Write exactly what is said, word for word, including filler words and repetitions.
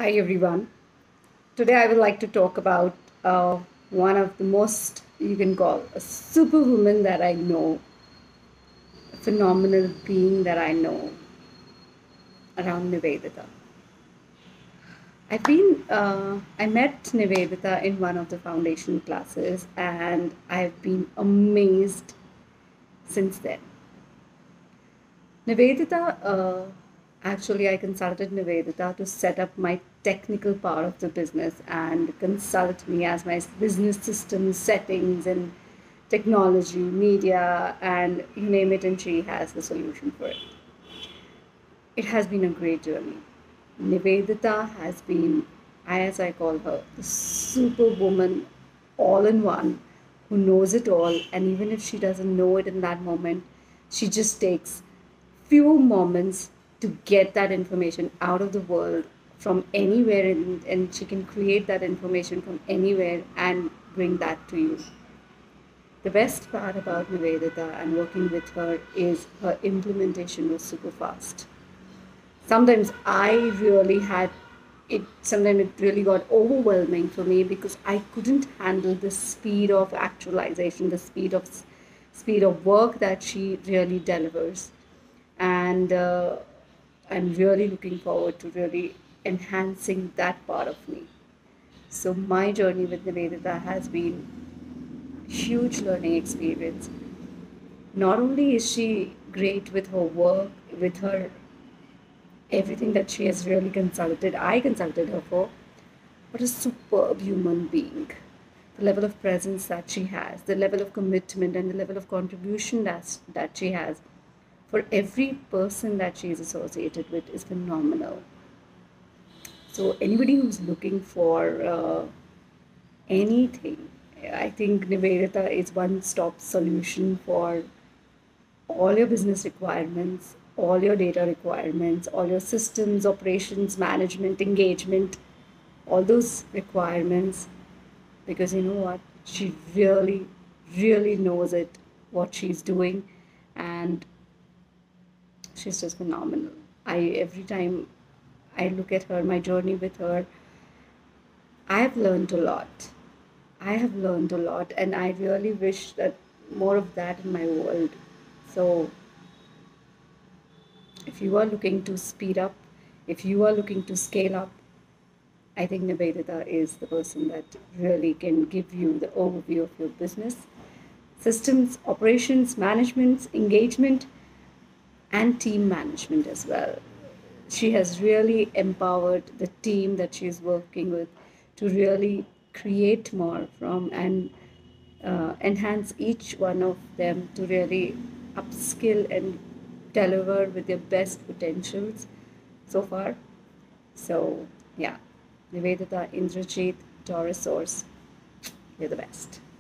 Hi everyone. Today I would like to talk about uh, one of the most you can call a superwoman that I know, a phenomenal being that I know around Nivedita. I've been, uh, I met Nivedita in one of the foundation classes and I've been amazed since then. Nivedita, uh, actually, I consulted Nivedita to set up my technical part of the business and consult me as my business systems, settings, and technology, media, and you name it, and she has the solution for it. It has been a great journey. Nivedita has been, as I call her, the superwoman all in one who knows it all. And even if she doesn't know it in that moment, she just takes few moments to get that information out of the world from anywhere, and, and she can create that information from anywhere and bring that to you. The best part about Nivedita and working with her is her implementation was super fast. Sometimes I really had it, sometimes it really got overwhelming for me because I couldn't handle the speed of actualization, the speed of speed of work that she really delivers. And uh, I'm really looking forward to really enhancing that part of me. So my journey with Nivedita has been huge learning experience. Not only is she great with her work, with her everything that she has really consulted, I consulted her for, but a superb human being. The level of presence that she has, the level of commitment, and the level of contribution that, that she has for every person that she is associated with is phenomenal. So, anybody who's looking for uh, anything, I think Nivedita is one stop solution for all your business requirements, all your data requirements, all your systems, operations, management, engagement, all those requirements. Because you know what? She really, really knows it, what she's doing, and she's just phenomenal. I every time I look at her, my journey with her, I have learned a lot. I have learned a lot, and I really wish that more of that in my world. So, if you are looking to speed up, if you are looking to scale up, I think Nivedita is the person that really can give you the overview of your business, systems, operations, management, engagement, and team management as well. She has really empowered the team that she is working with to really create more from and uh, enhance each one of them to really upskill and deliver with their best potentials so far. So, yeah, Nivedita, Indrajit, Taurus Source, you're the best.